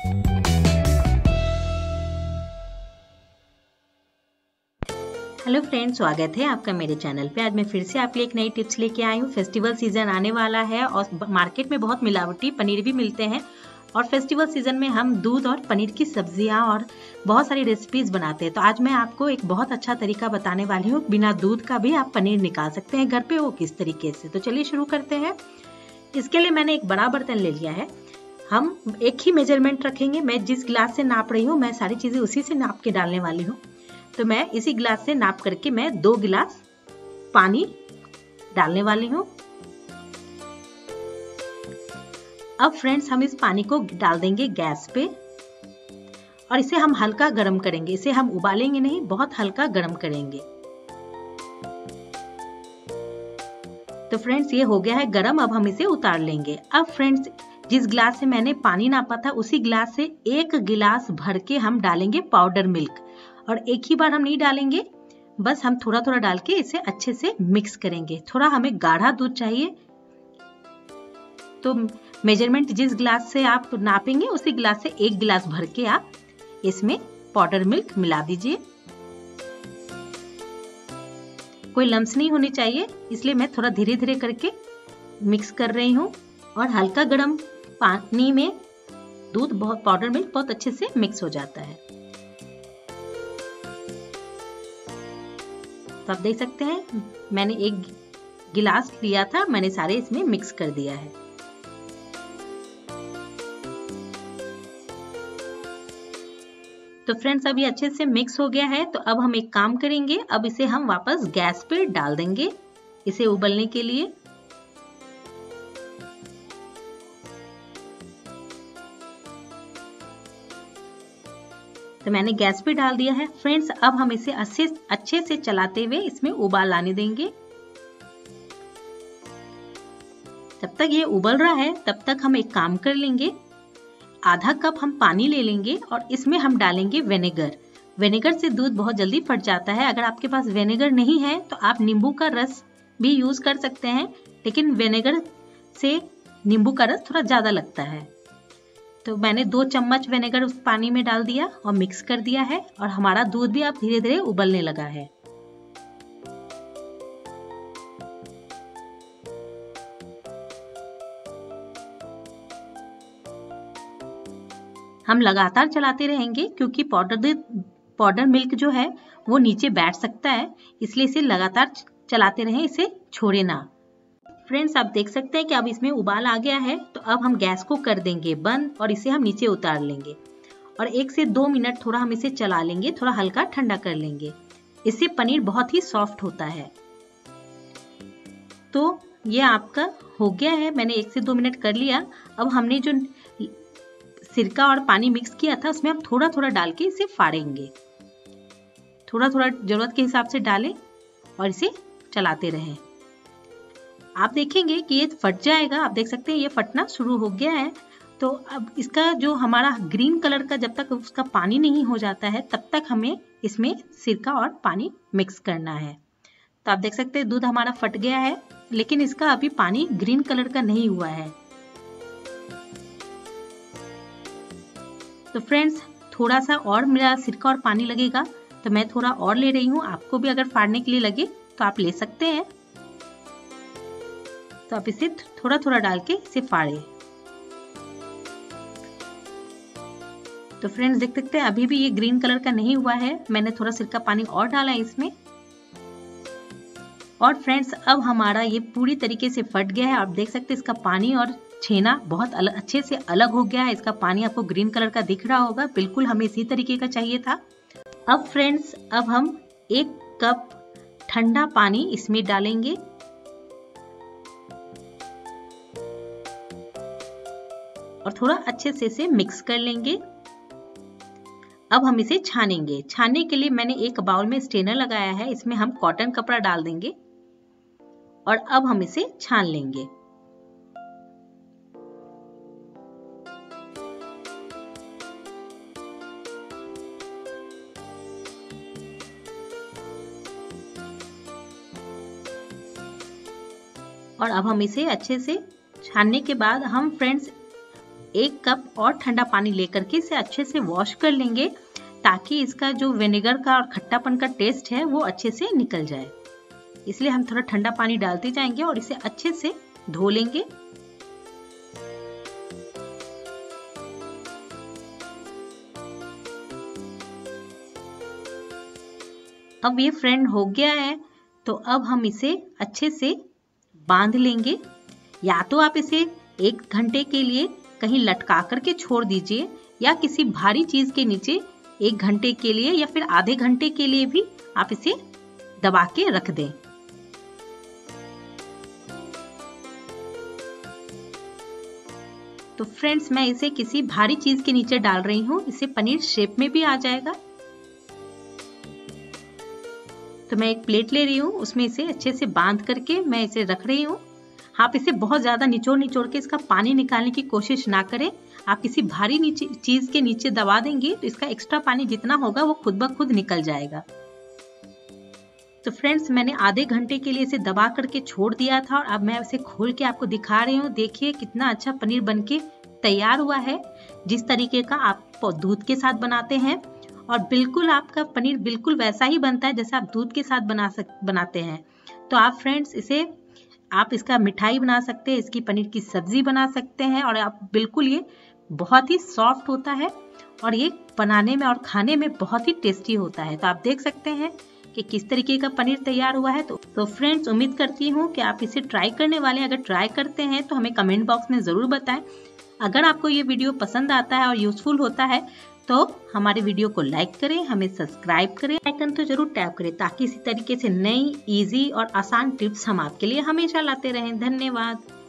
Hello friends, स्वागत है आपका मेरे चैनल पे। आज मैं फिर से आपके लिए एक नई टिप्स लेके आई हूँ। फेस्टिवल सीजन आने वाला है और मार्केट में बहुत मिलावटी पनीर भी मिलते हैं और फेस्टिवल सीजन में हम दूध और पनीर की सब्जियां और बहुत सारी रेसिपीज बनाते हैं। तो आज मैं आपको एक बहुत अच्छा तरीका बताने वाली हूँ। बिना दूध का भी आप पनीर निकाल सकते हैं घर पे, वो किस तरीके से। तो चलिए शुरू करते हैं। इसके लिए मैंने एक बड़ा बर्तन ले लिया है। हम एक ही मेजरमेंट रखेंगे। मैं जिस गिलास से नाप रही हूँ, मैं सारी चीजें उसी से नाप के डालने वाली हूँ। तो मैं इसी गिलास से नाप करके मैं 2 गिलास पानी डालने वाली हूँ। अब फ्रेंड्स, हम इस पानी को डाल देंगे गैस पे और इसे हम हल्का गर्म करेंगे। इसे हम उबालेंगे नहीं, बहुत हल्का गर्म करेंगे। तो फ्रेंड्स, ये हो गया है गर्म। अब हम इसे उतार लेंगे। अब फ्रेंड्स, जिस गिलास से मैंने पानी नापा था उसी गिलास से 1 गिलास भर के हम डालेंगे पाउडर मिल्क। और एक ही बार हम नहीं डालेंगे, बस हम थोड़ा थोड़ा डाल के इसे अच्छे से मिक्स करेंगे। थोड़ा हमें गाढ़ा दूध चाहिए, तो मेजरमेंट जिस गिलास से आप नापेंगे उसी गिलास से 1 गिलास भर के आप इसमें पाउडर मिल्क मिला दीजिए। कोई लम्स नहीं होनी चाहिए, इसलिए मैं थोड़ा धीरे धीरे करके मिक्स कर रही हूँ। और हल्का गर्म पानी में दूध पाउडर मिल्क बहुत अच्छे से मिक्स हो जाता है। तो आप देख सकते हैं, मैंने 1 गिलास लिया था, मैंने सारे इसमें मिक्स कर दिया है। तो फ्रेंड्स, अभी अच्छे से मिक्स हो गया है। तो अब हम एक काम करेंगे, अब इसे हम वापस गैस पे डाल देंगे इसे उबलने के लिए। तो मैंने गैस पे डाल दिया है। फ्रेंड्स, अब हम इसे अच्छे से चलाते हुए इसमें उबाल आने देंगे। जब तक ये उबल रहा है तब तक हम एक काम कर लेंगे। आधा कप हम पानी ले लेंगे और इसमें हम डालेंगे विनेगर। विनेगर से दूध बहुत जल्दी फट जाता है। अगर आपके पास विनेगर नहीं है तो आप नींबू का रस भी यूज कर सकते हैं, लेकिन विनेगर से नींबू का रस थोड़ा ज्यादा लगता है। तो मैंने 2 चम्मच विनेगर उस पानी में डाल दिया और मिक्स कर दिया है। और हमारा दूध भी अब धीरे धीरे उबलने लगा है। हम लगातार चलाते रहेंगे क्योंकि पाउडर मिल्क जो है वो नीचे बैठ सकता है, इसलिए इसे लगातार चलाते रहें, इसे छोड़े ना। फ्रेंड्स, आप देख सकते हैं कि अब इसमें उबाल आ गया है। तो अब हम गैस को कर देंगे बंद और इसे हम नीचे उतार लेंगे और 1 से 2 मिनट थोड़ा हम इसे चला लेंगे, थोड़ा हल्का ठंडा कर लेंगे। इससे पनीर बहुत ही सॉफ्ट होता है। तो ये आपका हो गया है। मैंने 1 से 2 मिनट कर लिया। अब हमने जो सिरका और पानी मिक्स किया था उसमें हम थोड़ा थोड़ा डाल के इसे फाड़ेंगे। थोड़ा थोड़ा जरूरत के हिसाब से डालें और इसे चलाते रहें। आप देखेंगे कि ये फट जाएगा। आप देख सकते हैं ये फटना शुरू हो गया है। तो अब इसका जो हमारा ग्रीन कलर का, जब तक उसका पानी नहीं हो जाता है तब तक हमें इसमें सिरका और पानी मिक्स करना है। तो आप देख सकते हैं दूध हमारा फट गया है, लेकिन इसका अभी पानी ग्रीन कलर का नहीं हुआ है। तो फ्रेंड्स, थोड़ा सा और मेरा सिरका और पानी लगेगा, तो मैं थोड़ा और ले रही हूँ। आपको भी अगर फाड़ने के लिए लगे तो आप ले सकते हैं। तो आप इसे थोड़ा थोड़ा डाल के इसे फाड़े। तो फ्रेंड्स, देख सकते हैं अभी भी ये ग्रीन कलर का नहीं हुआ है। मैंने थोड़ा सिरका पानी और डाला है इसमें। और फ्रेंड्स, अब हमारा ये पूरी तरीके से फट गया है। आप देख सकते हैं इसका पानी और छेना बहुत अच्छे से अलग हो गया है। इसका पानी आपको ग्रीन कलर का दिख रहा होगा, बिल्कुल हमें इसी तरीके का चाहिए था। अब फ्रेंड्स, अब हम 1 कप ठंडा पानी इसमें डालेंगे और थोड़ा अच्छे से इसे मिक्स कर लेंगे। अब हम इसे छानेंगे। छानने के लिए मैंने एक बाउल में स्ट्रेनर लगाया है, इसमें हम कॉटन कपड़ा डाल देंगे और अब हम इसे छान लेंगे। और अब हम इसे अच्छे से छानने के बाद हम फ्रेंड्स 1 कप और ठंडा पानी लेकर के इसे अच्छे से वॉश कर लेंगे, ताकि इसका जो विनेगर का और खट्टापन का टेस्ट है वो अच्छे से निकल जाए। इसलिए हम थोड़ा ठंडा पानी डालते जाएंगे और इसे अच्छे से धो लेंगे। अब ये फ्रेंड हो गया है, तो अब हम इसे अच्छे से बांध लेंगे। या तो आप इसे 1 घंटे के लिए कहीं लटका करके छोड़ दीजिए, या किसी भारी चीज के नीचे 1 घंटे के लिए या फिर आधे घंटे के लिए भी आप इसे दबा के रख दें। तो फ्रेंड्स, मैं इसे किसी भारी चीज के नीचे डाल रही हूँ, इससे पनीर शेप में भी आ जाएगा। तो मैं एक प्लेट ले रही हूँ, उसमें इसे अच्छे से बांध करके मैं इसे रख रही हूँ। आप इसे बहुत ज्यादा निचोड़ के इसका पानी निकालने की कोशिश ना करें। आप किसी भारी चीज के नीचे दबा देंगे तो इसका एक्स्ट्रा पानी जितना होगा वो खुद ब खुद निकल जाएगा। तो फ्रेंड्स, मैंने आधे घंटे के लिए इसे दबा करके छोड़ दिया था और अब मैं इसे खोल के आपको दिखा रही हूँ। देखिए कितना अच्छा पनीर बनके तैयार हुआ है, जिस तरीके का आप दूध के साथ बनाते हैं। और बिल्कुल आपका पनीर बिल्कुल वैसा ही बनता है जैसा आप दूध के साथ बनाते हैं। तो आप फ्रेंड्स, इसे आप इसका मिठाई बना सकते हैं, इसकी पनीर की सब्जी बना सकते हैं, और आप बिल्कुल ये बहुत ही सॉफ्ट होता है और ये बनाने में और खाने में बहुत ही टेस्टी होता है। तो आप देख सकते हैं कि किस तरीके का पनीर तैयार हुआ है। तो फ्रेंड्स, उम्मीद करती हूँ कि आप इसे ट्राई करने वाले हैं। अगर ट्राई करते हैं तो हमें कमेंट बॉक्स में ज़रूर बताएं। अगर आपको ये वीडियो पसंद आता है और यूजफुल होता है तो हमारे वीडियो को लाइक करें, हमें सब्सक्राइब करें, आइकन तो जरूर टैप करें, ताकि इसी तरीके से नई, इजी और आसान टिप्स हम आपके लिए हमेशा लाते रहें। धन्यवाद।